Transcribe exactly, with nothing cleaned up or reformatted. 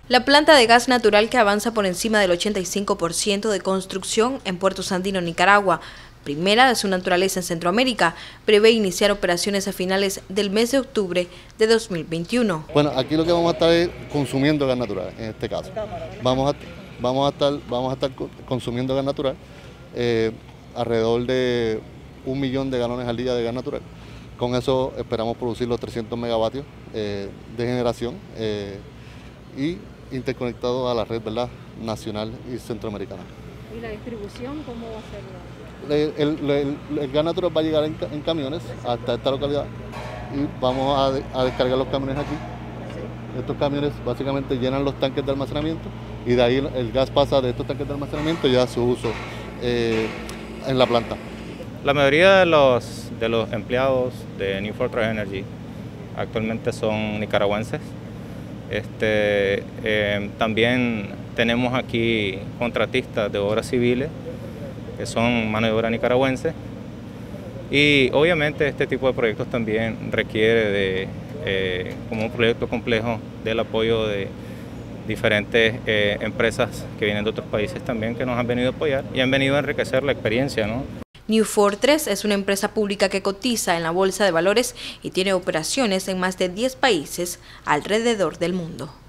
La planta de gas natural que avanza por encima del ochenta y cinco por ciento de construcción en Puerto Sandino, Nicaragua, primera de su naturaleza en Centroamérica, prevé iniciar operaciones a finales del mes de octubre de dos mil veintiuno. Bueno, aquí lo que vamos a estar es consumiendo gas natural, en este caso. Vamos a, vamos a, estar, vamos a estar consumiendo gas natural, eh, alrededor de un millón de galones al día de gas natural. Con eso esperamos producir los trescientos megavatios eh, de generación eh, y interconectado a la red, ¿verdad?, nacional y centroamericana. ¿Y la distribución cómo va a ser? El, el, el, el gas natural va a llegar en, en camiones hasta esta localidad y vamos a, a descargar los camiones aquí. Sí. Estos camiones básicamente llenan los tanques de almacenamiento y de ahí el, el gas pasa de estos tanques de almacenamiento ya a su uso eh, en la planta. La mayoría de los, de los empleados de New Fortress Energy actualmente son nicaragüenses. Este, eh, también tenemos aquí contratistas de obras civiles que son mano de obra nicaragüense y obviamente este tipo de proyectos también requiere de, eh, como un proyecto complejo, del apoyo de diferentes eh, empresas que vienen de otros países también que nos han venido a apoyar y han venido a enriquecer la experiencia, ¿no? New Fortress es una empresa pública que cotiza en la Bolsa de Valores y tiene operaciones en más de diez países alrededor del mundo.